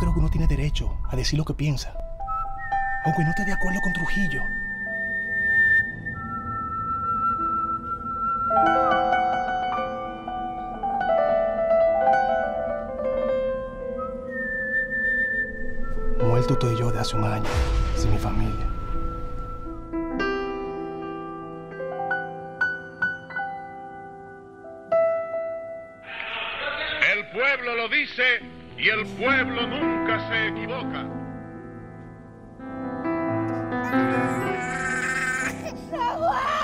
creo que uno tiene derecho a decir lo que piensa, aunque no esté de acuerdo con Trujillo. Muerto estoy yo de hace un año, sin mi familia. El pueblo lo dice y el pueblo nunca se equivoca. ¡Agua!